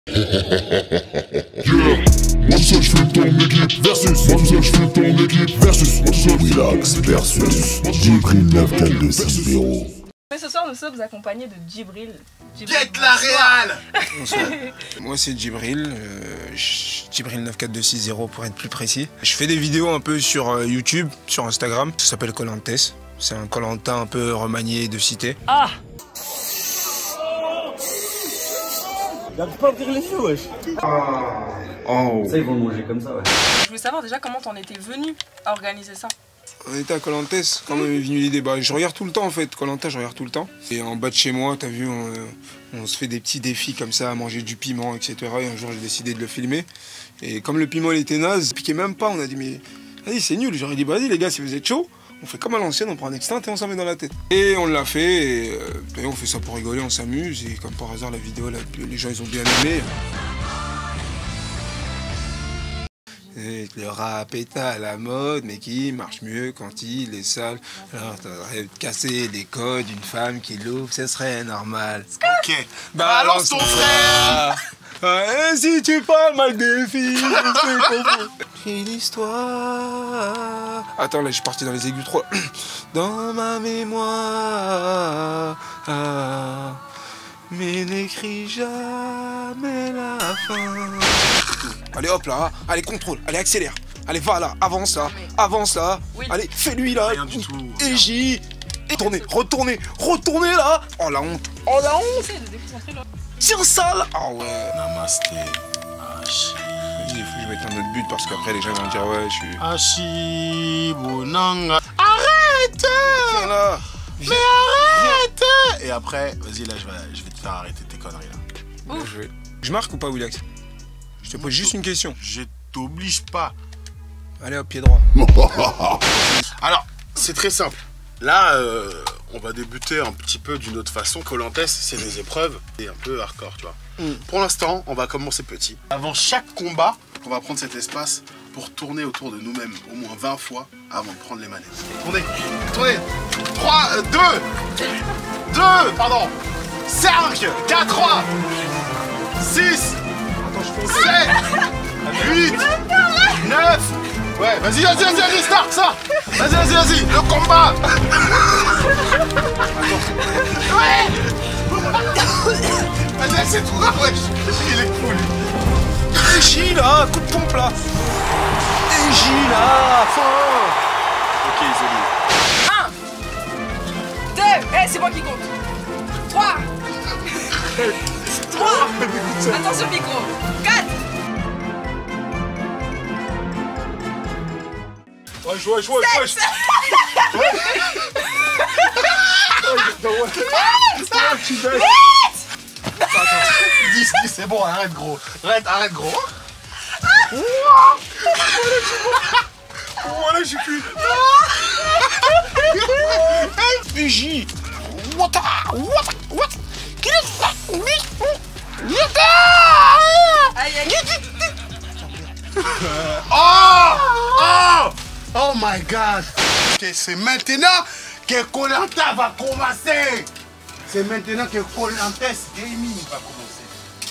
Moi tout seul je fais ton équipe versus. Moi tout seul je fais ton équipe versus. Moi tout seul Willax versus Djibril 9420. Mais ce soir nous sommes accompagnés de Djibril. Get la Real. Moi c'est Djibril, Djibril 94260 pour être plus précis. Je fais des vidéos un peu sur YouTube, sur Instagram. Ça s'appelle Kolantes. C'est un Koh-Lanta un peu remanié de cité. Ah! J'arrive pas à ouvrir les yeux, wesh. Oh. Ça, ils vont manger comme ça, ouais. Je voulais savoir déjà comment t'en étais venu à organiser ça. On était à Kolantes, quand m'est venue l'idée. Bah, je regarde tout le temps en fait, Koh-Lanta, je regarde tout le temps. Et en bas de chez moi, t'as vu, on se fait des petits défis comme ça, à manger du piment, etc. Et un jour, j'ai décidé de le filmer. Et comme le piment, il était naze, il piquait même pas, on a dit, mais vas-y, c'est nul. J'aurais dit, vas-y les gars, si vous êtes chaud, on fait comme à l'ancienne, on prend un extint et on s'en met dans la tête. Et on l'a fait, et on fait ça pour rigoler, on s'amuse. Et comme par hasard, la vidéo, les gens, ils ont bien aimé. Et le rap est à la mode, mais qui marche mieux quand il est sale. Alors, t'aurais cassé les codes d'une femme qui l'ouvre, ce serait normal. Ok, balance ton frère. Et si tu parles mal des filles, c'est confus. Une histoire. Attends, là, je suis parti dans les aigus trop. Dans ma mémoire. Mais n'écris jamais la fin. Allez hop là, allez contrôle, allez accélère. Allez va là, avance là, avance là. Oui. Allez, fais-lui là. Rien du tout. Et J. Retournez là. Oh la honte. Oh la honte. Essaye de déconcentrer là. Tiens sale. Ah ouais. Namasté. Il faut que je mette un autre but parce qu'après les gens vont dire ouais je suis... Ashi Bonanga. Arrête. Viens là. Mais arrête. Et après, vas-y là, je vais te faire arrêter tes conneries là. Bien joué. Je marque ou pas Willax? Je te pose juste une question. Je t'oblige pas. Allez hop, pied droit. Alors, c'est très simple. Là, on va débuter un petit peu d'une autre façon. Koh-Lanta, c'est des épreuves et un peu hardcore, tu vois. Pour l'instant, on va commencer petit. Avant chaque combat, on va prendre cet espace pour tourner autour de nous-mêmes au moins 20 fois avant de prendre les manettes. Tournez, tournez. 3, 2, pardon. 5, 4, 3, 6, 7, 8, 9. Ouais, vas-y, start ça. Vas-y, le combat. Ouais. Vas-y, c'est tout là, wesh. Il est fou, lui. Et J là, coup de pompe là. Et J là, fin. Ok, isolé. 1, 2, c'est moi qui compte. 3, 3, attention micro. 4. Wesh. 10, c'est bon, arrête gros. Arrête gros. Voilà, j'ai plus. Et J. Aïe. Oh my god. Ok, c'est maintenant que Koh-Lanta va commencer. C'est maintenant que Koh-Lanta Gaming va commencer.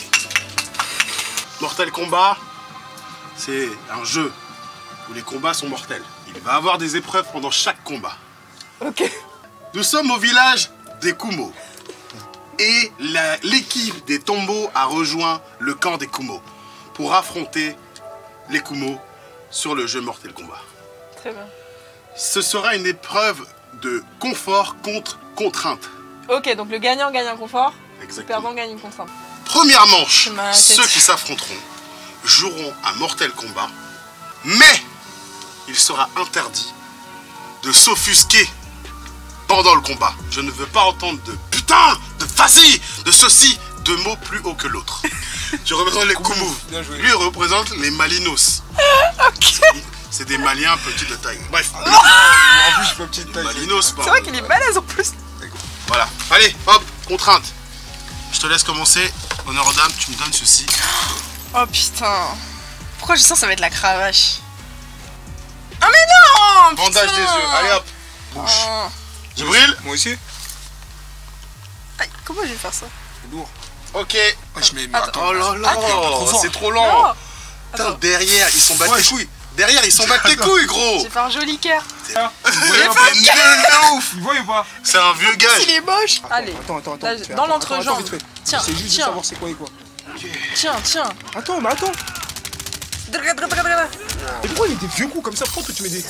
Mortal Kombat, c'est un jeu où les combats sont mortels. Il va y avoir des épreuves pendant chaque combat. Ok. Nous sommes au village des Kumo. Et l'équipe des Tombo a rejoint le camp des Kumo pour affronter les Kumo sur le jeu Mortal Kombat. Très bien. Ce sera une épreuve de confort contre contrainte. Ok, donc le gagnant gagne un confort, le Exactement. perdant gagne une contrainte. Première manche, C'est ma ceux tête. qui s'affronteront joueront à Mortal Kombat, mais il sera interdit de s'offusquer pendant le combat. Je ne veux pas entendre de putain, de vas-y, de ceci, de mots plus haut que l'autre. Je représente les Kumu. Bien joué. Lui représente les Malinos. Ok. C'est des Maliens petits de taille. Bref, En plus, je peux petite taille. Malinos, C'est vrai qu'il est balèze en plus. Voilà. Allez, hop, contrainte. Je te laisse commencer. Honneur aux dames, tu me donnes ceci. Oh putain. Pourquoi je sens que ça va être la cravache? Ah mais non. Bandage putain. des yeux. Allez hop, bouche. Oh. Djibril. Moi aussi. Aïe, comment je vais faire ça? C'est lourd. Ok. Wesh, mais Attends. Oh là là, c'est trop lent. Non. Putain, Attends. derrière, ils sont battus les couilles. Derrière, ils sont battus les couilles, gros. J'ai fait un joli cœur. Il est de ouf. Il voit ou pas? C'est un vieux gars. Il est moche. Allez. Attends. Là, dans l'entrejambe. Tiens, C'est juste de tiens, savoir c'est quoi et quoi. tiens. Attends. Et pourquoi il y a des vieux coups comme ça? Pourquoi toi tu mets des...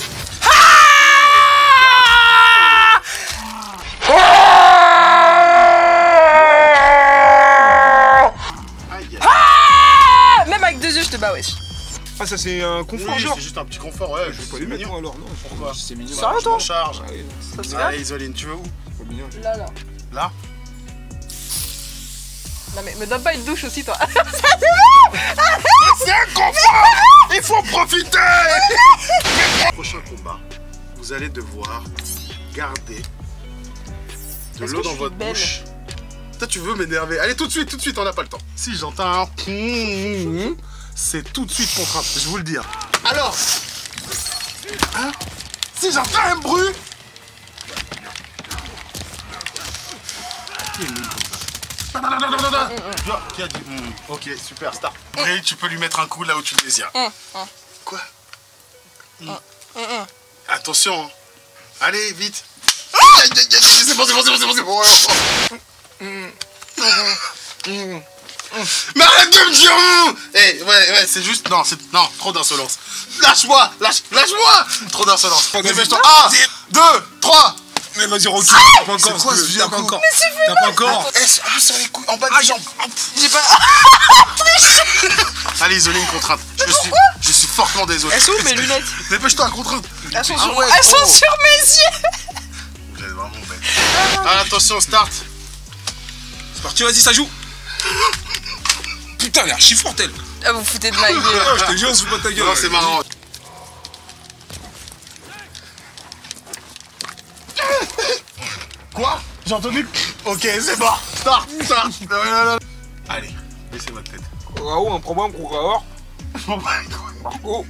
Aïe, aïe. Ah, même avec 2 yeux, je te bats, wesh. Ah, ça c'est un confort, Oui, genre. c'est juste un petit confort, ouais. Je vais pas les mettre, moi, alors, non. Pourquoi? C'est mignon. Ça va, toi? En charge. Allez, Ça se Allez, Isoline, tu veux où? c'est trop mignon. Là. Là? Non mais me donne pas une douche aussi, toi. C'est un confort. Il faut profiter. Prochain combat, vous allez devoir garder de Est-ce l'eau que dans je votre suis belle? bouche. Toi, tu veux m'énerver. Allez, tout de suite, on n'a pas le temps. Si j'entends un... c'est tout de suite contrainte, je vous le dis. Alors, hein, si j'entends un bruit... Qui a dit ok, super, star. Bril, tu peux lui mettre un coup là où tu le désires. Quoi? Attention, hein. Allez, vite. C'est bon. Mais arrête de me dire. Eh, ouais, c'est juste. Non, trop d'insolence. Lâche-moi. Trop d'insolence. Dépêche-toi. 1, 2, 3. Mais vas-y, recule. T'as pas encore. C'est quoi ce vieux coup? T'as pas encore. Eh, appuie sur les couilles, en bas des jambes. J'ai pas. Allez, Isoline, contrainte. Je suis fortement désolé. Elles sont où mes lunettes? Dépêche-toi, contrainte. Elles sont, Ah sur... ouais, Elles sont gros. sur mes yeux. Vous êtes vraiment bête. Ah, attention, start. C'est parti, vas-y, ça joue. Putain, elle est archi forte, elle. Ah, vous foutez de ma gueule. Je te jure, on se fout pas de ta gueule. Non, c'est marrant. Quoi? J'ai entendu. Ok, c'est bon. Start. Allez, baissez votre tête. Raoult, un problème pour Raoult. Marco.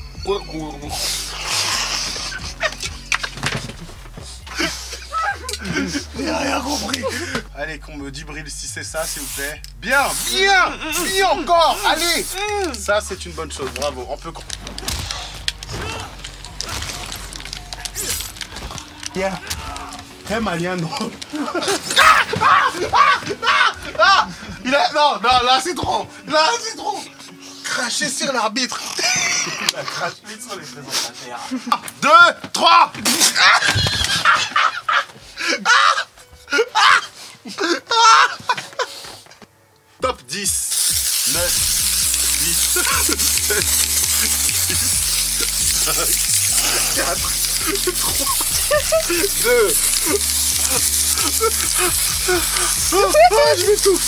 J'ai rien compris. Allez, qu'on me dit Bril si c'est ça, s'il vous plaît. Bien encore. Allez. Ça, c'est une bonne chose. Bravo. On peut. Bien. Très malien, non. Non, là, c'est trop. Cracher sur l'arbitre. Il a craché sur les présentataires. 2, 3. Top 10, 9, 8, 7, 6, 5, 4, 3, 2. Je m'étouffe.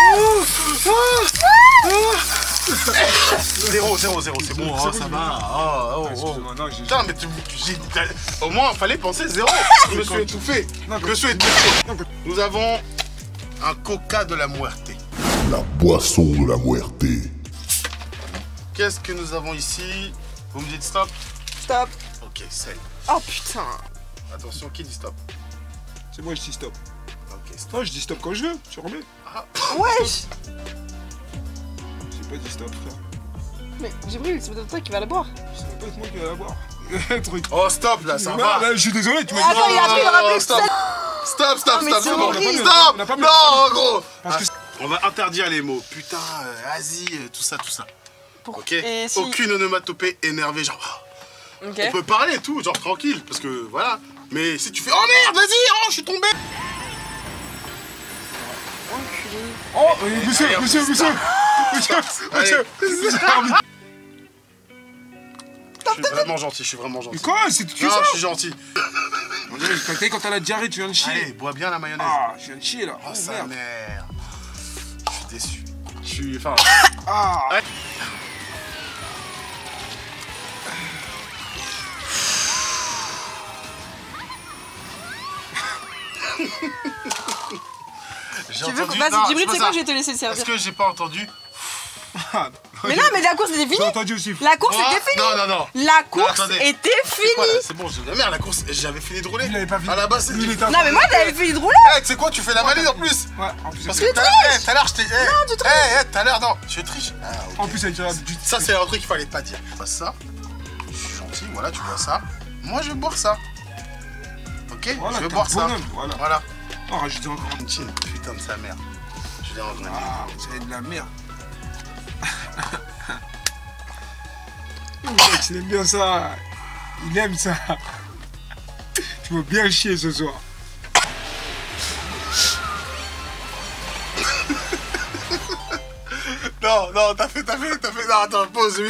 0, c'est bon, oh, ça va. Oh. Putain, mais au moins, fallait penser 0. Je me suis étouffé. Nous avons un coca de la muerte. La boisson de la muerte. Qu'est-ce que nous avons ici? Vous me dites stop? Stop. Ok, sel. Oh putain. Attention, qui dit stop? C'est moi, je dis stop. Ok, stop. Non, je dis stop quand je veux. Tu remets. Wesh. J'ai pas dit stop, frère. Mais j'ai pris, c'est peut-être toi qui va la boire. Ça va pas être moi qui vais la boire. Le truc. Oh, stop là, ça va. Là, je suis désolé, tu m'as Attends, il a pris le rappel. Stop, mais c'est c'est bon. horrible. Stop. On a pas mis- Non, gros. Parce que On va interdire les mots. Putain, Asie, tout ça. Ok. Et si- Aucune onomatopée énervée, genre. Ok. On peut parler et tout, genre tranquille, parce que voilà. Mais si tu fais oh merde, vas-y, oh je suis tombé. Enculé. Oh, monsieur. Allez. Je suis vraiment gentil. Mais quoi? C'est tout Non, ça? je suis gentil. On dirait quand t'as la diarrhée, tu viens de chier. Allez, bois bien la mayonnaise. Ah, je viens de chier là. Oh, Oh, sa merde. mère. Je suis déçu. Je suis. Enfin. Ah. Ouais. J'ai Tu veux entendu- Vas-y, non, Djibril, c'est c'est pas quoi, ça. je vais te laisser le servir. Est-ce que j'ai pas entendu? Mais non, mais la course était J'ai finie. entendu aussi. La course Oh, était finie. non. La course attendez. était C'est quoi, là finie. C'est bon, j'ai de la merde, la course, j'avais fini de rouler. Il avait pas fini. À la base, Lui, il c'était. était à Non, mais moi j'avais fini de rouler. Eh, tu sais quoi, tu fais la maline en plus. Ouais, en plus, Parce elle- que tout à l'heure, je t'ai. Non, tu triches. tout à l'heure, non, je triche. Ah, ok. en plus, elle tire du. Ça, c'est un truc qu'il fallait pas dire. Tu vois ça. Je suis gentil, voilà, tu vois ça. Moi, je vais boire ça. Ok, Voilà, je vais t'es boire un ça. bonhomme, voilà. Voilà. Oh, rajoute encore un Une chine, putain de sa mère. Je l'ai engrangé. Ah, c'est de la merde. Le mec, il aime bien ça. Il aime ça. Tu vas bien chier ce soir. Non, t'as fait. Non, attends, pause.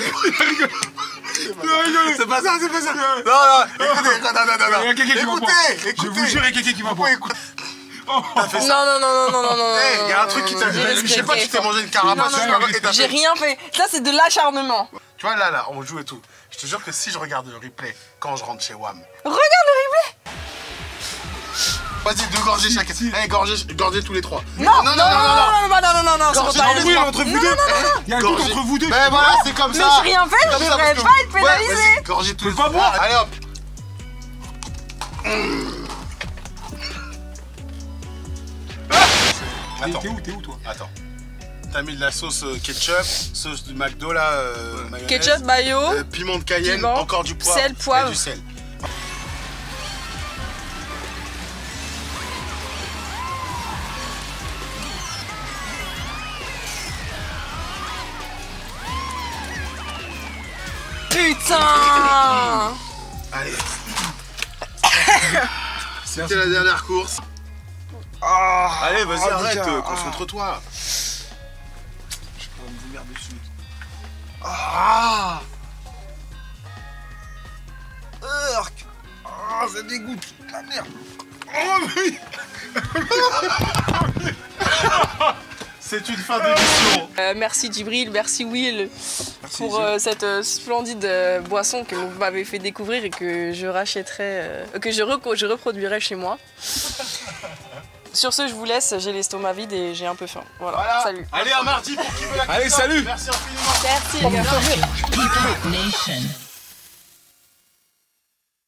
C'est pas ça. Non, écoutez, non. Il y a quelqu'un qui va boire. Écoutez. Je vous jure, il y a quelqu'un qui va boire. T'as fait ça. Non. Hey, il y a un truc qui t'a. Je sais pas, tu t'es mangé une carapace, Non, je sais pas quoi, et t'as J'ai fait. rien fait. Ça, c'est de l'acharnement. Tu vois, là, on joue et tout. Je te jure que si je regarde le replay quand je rentre chez WAM. Regarde le replay. Vas-y, 2 gorgées chacun. Eh, gorgées tous les 3. Non, c'est bon, Gorgée t'as dans raison. les Oui, entre vous deux. Il y a un truc Gorgée. entre vous deux. Ben voilà, c'est comme Mais ça. j'ai rien fait, C'est je comme ça, devrais parce pas que- être pénalisé. Ouais, vas-y, gorgée tous les pas 3. boire. Allez hop. Attends. T'es où, toi? Attends. T'as mis de la sauce ketchup, sauce du McDo là, mayonnaise, Ketchup, mayo. piment de Cayenne, Piment, encore du poivre, sel, poivre. et du sel. Putain. Allez. C'était la dernière course. Allez, vas-y, arrête, déjà, concentre-toi. Je vais me vomir dessus. Ah. Ah, ça dégoûte. La merde. Oh, oui. C'est une fin d'émission. Merci Djibril, merci Will Merci, pour cette splendide boisson que vous m'avez fait découvrir et que je rachèterai, que je reproduirai chez moi. Sur ce, je vous laisse, j'ai l'estomac vide et j'ai un peu faim. Voilà, salut. Allez, à mardi pour qui veut la Allez, question. salut. Merci infiniment. Merci les gars. Hip Hop Nation.